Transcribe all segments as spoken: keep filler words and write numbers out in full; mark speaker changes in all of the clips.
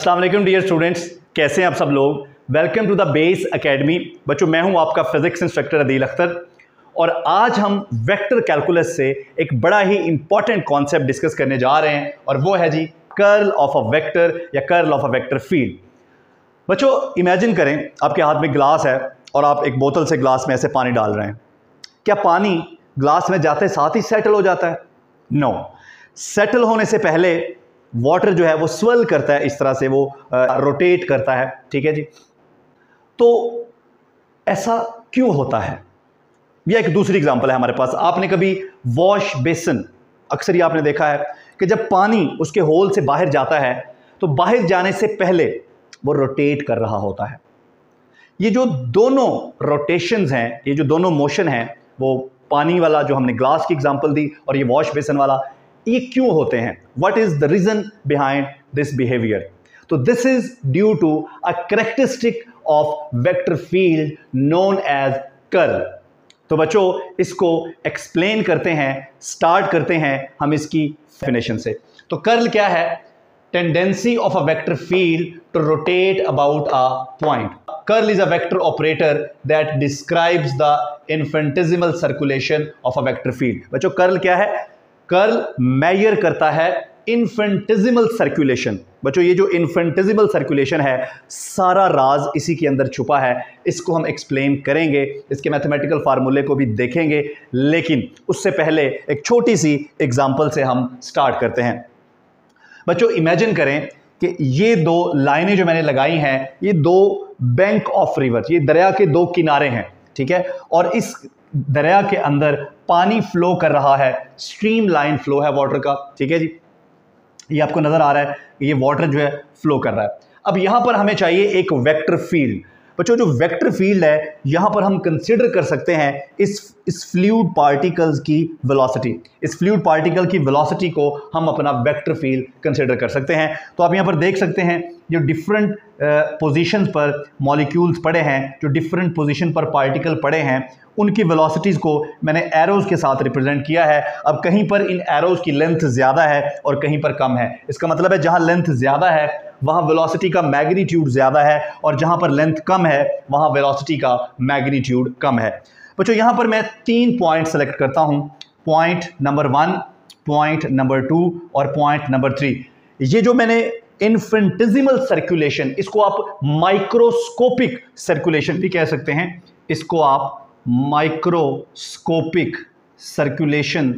Speaker 1: अस्सलाम वालेकुम dear students, कैसे हैं आप सब लोग। Welcome to the Base Academy. बच्चों, मैं हूं आपका फिजिक्स इंस्ट्रक्टर अदील अख्तर और आज हम वेक्टर कैलकुलस से एक बड़ा ही इंपॉर्टेंट कॉन्सेप्ट डिस्कस करने जा रहे हैं और वो है जी कर्ल ऑफ अ वेक्टर या curl of a vector field. बच्चों, इमेजिन करें आपके हाथ में ग्लास है और आप एक बोतल से ग्लास में ऐसे पानी डाल रहे हैं। क्या पानी ग्लास में जाते साथ ही सेटल हो जाता है? नो। सेटल होने से पहले वाटर जो है वो स्वेल करता है, इस तरह से वो रोटेट करता है। ठीक है जी। तो ऐसा क्यों होता है? यह एक दूसरी एग्जांपल है हमारे पास। आपने कभी वॉश बेसिन, अक्सर ही आपने देखा है कि जब पानी उसके होल से बाहर जाता है तो बाहर जाने से पहले वो रोटेट कर रहा होता है। ये जो दोनों रोटेशंस हैं, ये जो दोनों मोशन हैं, वो पानी वाला जो हमने ग्लास की एग्जांपल दी और ये वॉश बेसिन वाला, ये क्यों होते हैं? What is the reason behind this behaviour? तो this is due to a characteristic of vector field known as curl. तो बच्चों, इसको एक्सप्लेन करते हैं, स्टार्ट करते हैं हम इसकी डेफिनेशन से। तो कर्ल क्या है? Tendency of a vector field to rotate about a point. Curl is a vector operator that describes the infinitesimal circulation of a vector field. बच्चों, कर्ल क्या है? कर्ल मेजर करता है इन्फिनिटेसिमल सर्कुलेशन। बच्चों, ये जो इन्फिनिटेसिमल सर्कुलेशन है, सारा राज इसी के अंदर छुपा है। इसको हम एक्सप्लेन करेंगे, इसके मैथमेटिकल फार्मूले को भी देखेंगे, लेकिन उससे पहले एक छोटी सी एग्जांपल से हम स्टार्ट करते हैं। बच्चों, इमेजिन करें कि ये दो लाइनें जो मैंने लगाई हैं, ये दो बैंक ऑफ रिवर, ये दरिया के दो किनारे हैं। ठीक है। और इस दरिया के अंदर पानी फ्लो कर रहा है, स्ट्रीम लाइन फ्लो है वाटर का। ठीक है जी। ये आपको नजर आ रहा है, ये वाटर जो है फ्लो कर रहा है। अब यहां पर हमें चाहिए एक वेक्टर फील्ड। बच्चों, जो वेक्टर फील्ड है, यहां पर हम कंसीडर कर सकते हैं इस इस फ्लूइड पार्टिकल्स की वेलोसिटी। इस फ्लूइड पार्टिकल की वेलोसिटी को हम अपना वेक्टर फील्ड कंसीडर कर सकते हैं। तो आप यहां पर देख सकते हैं जो डिफरेंट पोजीशंस पर मॉलिक्यूल्स पड़े हैं, जो डिफरेंट पोजीशन पर पार्टिकल पड़े हैं, उनकी वेलोसिटीज़ को मैंने एरोज़ के साथ रिप्रेजेंट किया है। अब कहीं पर इन एरोज़ की लेंथ ज़्यादा है और कहीं पर कम है। इसका मतलब है जहाँ लेंथ ज़्यादा है वहाँ वेलोसिटी का मैग्नीट्यूड ज़्यादा है और जहाँ पर लेंथ कम है वहाँ वेलोसिटी का मैग्नीट्यूड कम है। बच्चों, यहाँ पर मैं तीन पॉइंट सेलेक्ट करता हूँ। Point number one, point number two और पॉइंट नंबर थ्री। ये जो मैंने इन्फिनिटेसिमल सर्कुलेशन, इसको आप माइक्रोस्कोपिक सर्कुलेशन भी कह सकते हैं। इसको आप माइक्रोस्कोपिक सर्कुलेशन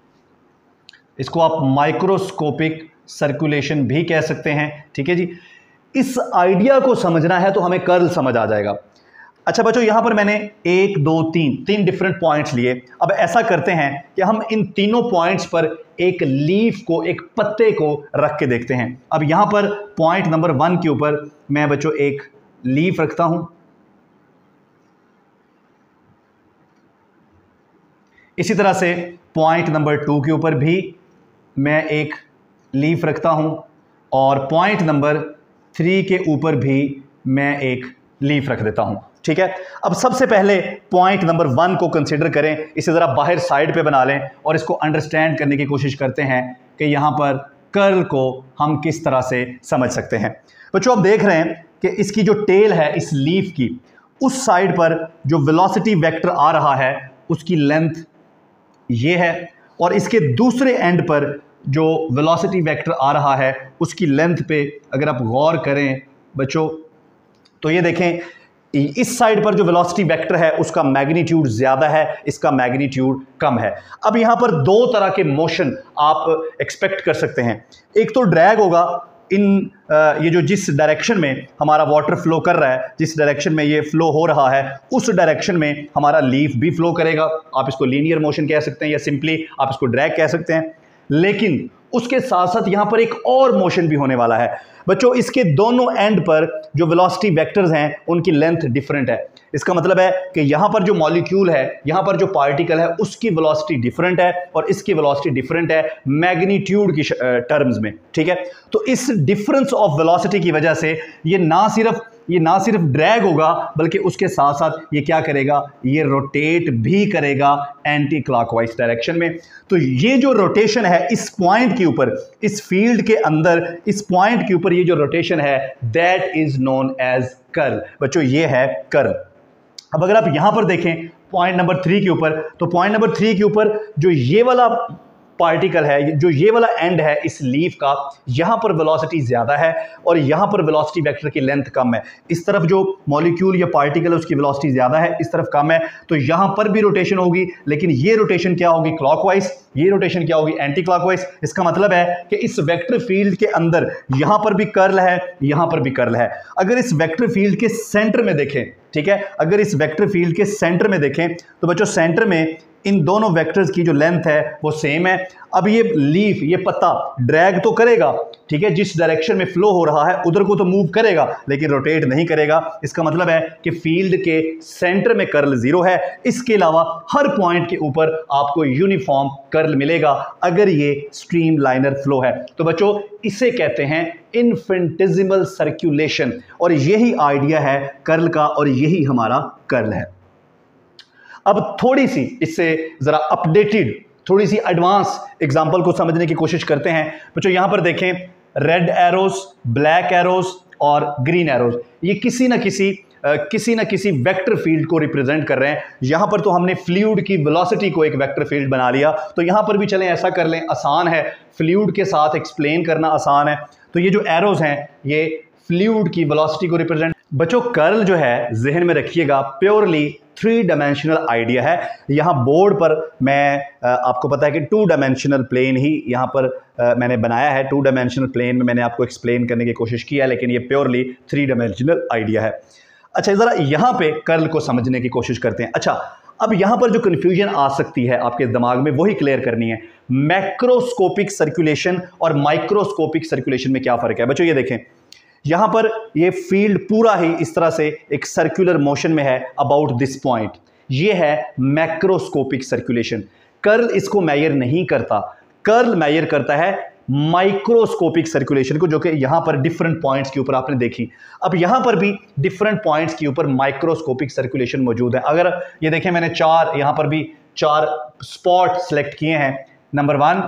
Speaker 1: इसको आप माइक्रोस्कोपिक सर्कुलेशन भी कह सकते हैं। ठीक है जी। इस आइडिया को समझना है तो हमें कर्ल समझ आ जाएगा। अच्छा बच्चों, यहां पर मैंने एक दो तीन तीन डिफरेंट पॉइंट्स लिए। अब ऐसा करते हैं कि हम इन तीनों पॉइंट्स पर एक लीफ को, एक पत्ते को रख के देखते हैं। अब यहां पर पॉइंट नंबर वन के ऊपर मैं बच्चों एक लीफ रखता हूं। इसी तरह से पॉइंट नंबर टू के ऊपर भी मैं एक लीफ रखता हूं और पॉइंट नंबर थ्री के ऊपर भी मैं एक लीफ रख देता हूं। ठीक है। अब सबसे पहले पॉइंट नंबर वन को कंसीडर करें। इसे ज़रा बाहर साइड पे बना लें और इसको अंडरस्टैंड करने की कोशिश करते हैं कि यहाँ पर कर्ल को हम किस तरह से समझ सकते हैं। बच्चों, आप देख रहे हैं कि इसकी जो टेल है इस लीफ की, उस साइड पर जो वेलोसिटी वेक्टर आ रहा है उसकी लेंथ ये है और इसके दूसरे एंड पर जो वेलोसिटी वेक्टर आ रहा है उसकी लेंथ पे अगर आप गौर करें बच्चों, तो ये देखें इस साइड पर जो वेलोसिटी वेक्टर है उसका मैग्नीट्यूड ज़्यादा है, इसका मैग्नीट्यूड कम है। अब यहाँ पर दो तरह के मोशन आप एक्सपेक्ट कर सकते हैं। एक तो ड्रैग होगा, इन ये जो जिस डायरेक्शन में हमारा वाटर फ्लो कर रहा है, जिस डायरेक्शन में ये फ्लो हो रहा है, उस डायरेक्शन में हमारा लीफ भी फ्लो करेगा। आप इसको लीनियर मोशन कह सकते हैं या सिंपली आप इसको ड्रैग कह सकते हैं। लेकिन उसके साथ साथ यहाँ पर एक और मोशन भी होने वाला है। बच्चों, इसके दोनों एंड पर जो वेलोसिटी वेक्टर्स हैं उनकी लेंथ डिफरेंट है। इसका मतलब है कि यहाँ पर जो मॉलिक्यूल है, यहाँ पर जो पार्टिकल है, उसकी वेलोसिटी डिफरेंट है और इसकी वेलोसिटी डिफरेंट है मैग्नीट्यूड की टर्म्स में। ठीक है। तो इस डिफरेंस ऑफ वेलोसिटी की वजह से ये ना सिर्फ ये ना सिर्फ ड्रैग होगा बल्कि उसके साथ साथ ये क्या करेगा, ये रोटेट भी करेगा एंटी क्लॉकवाइज डायरेक्शन में। तो ये जो रोटेशन है इस पॉइंट के ऊपर, इस फील्ड के अंदर इस पॉइंट के ऊपर ये जो रोटेशन है that is known as curl. बच्चों ये है कर्ल। अब अगर आप यहां पर देखें पॉइंट नंबर थ्री के ऊपर, तो पॉइंट नंबर थ्री के ऊपर जो ये वाला पार्टिकल है, जो ये वाला एंड है इस लीफ का, यहां पर वेलोसिटी ज्यादा है और यहां पर वेलोसिटी वेक्टर की लेंथ कम है। इस तरफ जो मॉलिक्यूल या पार्टिकल है उसकी वेलोसिटी ज्यादा है, इस तरफ कम है, तो यहां पर भी रोटेशन होगी, लेकिन ये रोटेशन क्या होगी, क्लॉकवाइज, ये रोटेशन क्या होगी, एंटी क्लॉकवाइज। इसका मतलब है कि इस वेक्टर फील्ड के अंदर यहां पर भी कर्ल है, यहां पर भी कर्ल है। अगर इस वेक्टर फील्ड के सेंटर में देखें, ठीक है, अगर इस वेक्टर फील्ड के सेंटर में देखें तो बच्चों सेंटर में इन दोनों वेक्टर्स की जो लेंथ है वो सेम है। अब ये लीफ, ये पत्ता ड्रैग तो करेगा, ठीक है, जिस डायरेक्शन में फ्लो हो रहा है उधर को तो मूव करेगा लेकिन रोटेट नहीं करेगा। इसका मतलब है कि फील्ड के सेंटर में कर्ल जीरो है। इसके अलावा हर पॉइंट के ऊपर आपको यूनिफॉर्म कर्ल मिलेगा अगर ये स्ट्रीम लाइनर फ्लो है। तो बच्चों इसे कहते हैं इन्फिनिटेसिमल सर्कुलेशन, और यही आइडिया है कर्ल का और यही हमारा कर्ल है। अब थोड़ी सी इससे जरा अपडेटेड, थोड़ी सी एडवांस एग्जांपल को समझने की कोशिश करते हैं। बच्चों यहां पर देखें, रेड एरोज, ब्लैक एरोज और ग्रीन एरोज, ये किसी ना किसी आ, किसी ना किसी वेक्टर फील्ड को रिप्रेजेंट कर रहे हैं। यहां पर तो हमने फ्लूइड की वेलोसिटी को एक वेक्टर फील्ड बना लिया, तो यहां पर भी चलें ऐसा कर लें, आसान है, फ्लूइड के साथ एक्सप्लेन करना आसान है। तो ये जो एरोज हैं ये फ्लूइड की वेलोसिटी को रिप्रेजेंट। बच्चों कर्ल जो है जहन में रखिएगा प्योरली थ्री डायमेंशनल आइडिया है। यहाँ बोर्ड पर मैं आपको पता है कि टू डायमेंशनल प्लेन ही यहाँ पर मैंने बनाया है, टू डायमेंशनल प्लेन में मैंने आपको एक्सप्लेन करने की कोशिश की है, लेकिन ये प्योरली थ्री डायमेंशनल आइडिया है। अच्छा ज़रा यहाँ पे कर्ल को समझने की कोशिश करते हैं। अच्छा अब यहाँ पर जो कन्फ्यूजन आ सकती है आपके दिमाग में वही क्लियर करनी है। मैक्रोस्कोपिक सर्कुलेशन और माइक्रोस्कोपिक सर्कुलेशन में क्या फ़र्क है। बच्चों ये देखें, यहां पर ये फील्ड पूरा ही इस तरह से एक सर्कुलर मोशन में है अबाउट दिस पॉइंट, ये है मैक्रोस्कोपिक सर्कुलेशन। कर्ल इसको मेजर नहीं करता, कर्ल मेजर करता है माइक्रोस्कोपिक सर्कुलेशन को, जो कि यहां पर डिफरेंट पॉइंट्स के ऊपर आपने देखी। अब यहां पर भी डिफरेंट पॉइंट्स के ऊपर माइक्रोस्कोपिक सर्कुलेशन मौजूद है। अगर ये देखें मैंने चार यहां पर भी चार स्पॉट सेलेक्ट किए हैं, number one,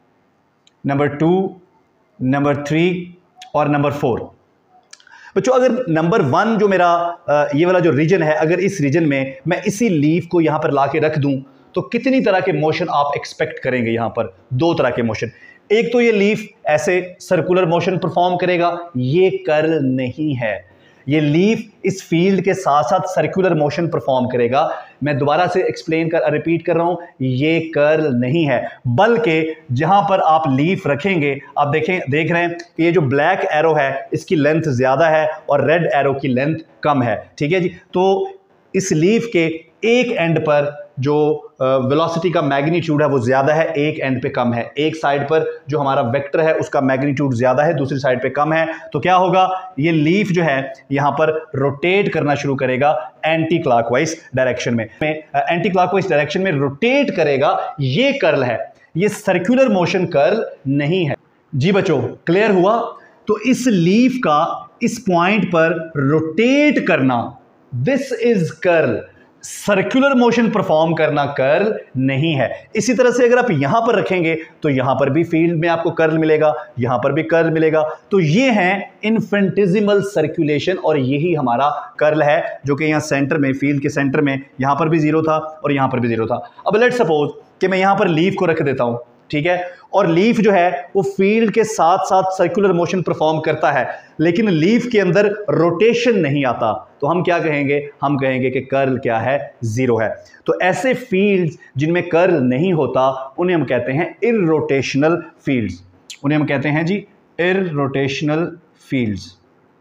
Speaker 1: number two, number three और नंबर फोर। बच्चों अगर नंबर वन जो मेरा ये वाला जो रीजन है, अगर इस रीजन में मैं इसी लीफ को यहां पर लाके रख दूं तो कितनी तरह के मोशन आप एक्सपेक्ट करेंगे। यहां पर दो तरह के मोशन, एक तो ये लीफ ऐसे सर्कुलर मोशन परफॉर्म करेगा, ये कर्ल नहीं है। ये लीफ इस फील्ड के साथ साथ सर्कुलर मोशन परफॉर्म करेगा। मैं दोबारा से एक्सप्लेन कर रिपीट कर रहा हूं, ये कर्ल नहीं है, बल्कि जहां पर आप लीफ रखेंगे, आप देखें देख रहे हैं कि ये जो ब्लैक एरो है इसकी लेंथ ज्यादा है और रेड एरो की लेंथ कम है, ठीक है जी। तो इस लीफ के एक एंड पर जो वेलोसिटी का मैग्नीट्यूड है वो ज्यादा है, एक एंड पे कम है। एक साइड पर जो हमारा वेक्टर है उसका मैग्नीट्यूड ज्यादा है, दूसरी साइड पे कम है। तो क्या होगा, ये लीफ जो है यहां पर रोटेट करना शुरू करेगा एंटी क्लॉकवाइज डायरेक्शन में, एंटी क्लॉकवाइज डायरेक्शन में रोटेट करेगा। ये कर्ल है, ये सर्कुलर मोशन कर्ल नहीं है। जी बच्चों क्लियर हुआ। तो इस लीफ का इस पॉइंट पर रोटेट करना, this is curl. Circular motion perform करना कर्ल नहीं है। इसी तरह से अगर आप यहां पर रखेंगे तो यहां पर भी फील्ड में आपको कर्ल मिलेगा, यहां पर भी कर्ल मिलेगा। तो ये है इन्फिनिटेसिमल सर्कुलेशन और यही हमारा कर्ल है, जो कि यहां सेंटर में, फील्ड के सेंटर में यहां पर भी जीरो था और यहां पर भी जीरो था। अब लेट्स सपोज कि मैं यहां पर लीफ को रख देता हूं, ठीक है, और लीफ जो है वो फील्ड के साथ साथ सर्कुलर मोशन परफॉर्म करता है, लेकिन लीफ के अंदर रोटेशन नहीं आता, तो हम क्या कहेंगे, हम कहेंगे कि कर्ल क्या है, जीरो है। तो ऐसे फील्ड्स जिनमें कर्ल नहीं होता उन्हें हम कहते हैं इररोटेशनल फील्ड्स, उन्हें हम कहते हैं जी इररोटेशनल फील्ड्स।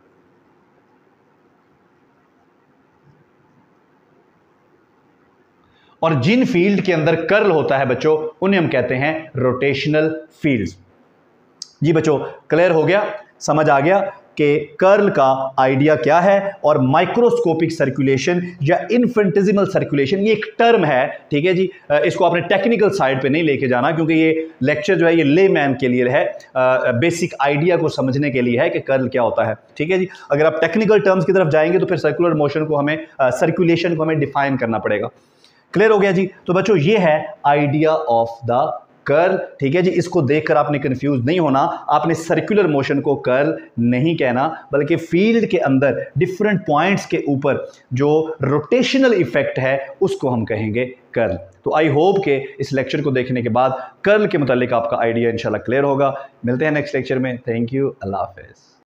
Speaker 1: और जिन फील्ड के अंदर कर्ल होता है बच्चों उन्हें हम कहते हैं रोटेशनल फील्ड्स। जी बच्चों क्लियर हो गया, समझ आ गया कि कर्ल का आइडिया क्या है और माइक्रोस्कोपिक सर्कुलेशन या इन्फेंटिजिमल सर्कुलेशन ये एक टर्म है, ठीक है जी। इसको आपने टेक्निकल साइड पे नहीं लेके जाना, क्योंकि ये लेक्चर जो है ये लेमैन के लिए है, बेसिक आइडिया को समझने के लिए है कि कर्ल क्या होता है, ठीक है जी। अगर आप टेक्निकल टर्म्स की तरफ जाएंगे तो फिर सर्कुलर मोशन को हमें सर्कुलेशन को हमें डिफाइन करना पड़ेगा। क्लियर हो गया जी। तो बच्चों ये है आइडिया ऑफ द कर्ल, ठीक है जी। इसको देखकर आपने कंफ्यूज नहीं होना, आपने सर्कुलर मोशन को कर्ल नहीं कहना, बल्कि फील्ड के अंदर डिफरेंट पॉइंट्स के ऊपर जो रोटेशनल इफेक्ट है उसको हम कहेंगे कर्ल। तो आई होप कि इस लेक्चर को देखने के बाद कर्ल के मुतालिक आपका आइडिया इंशाल्लाह क्लियर होगा। मिलते हैं नेक्स्ट लेक्चर में। थैंक यू, अल्लाह हाफिज़।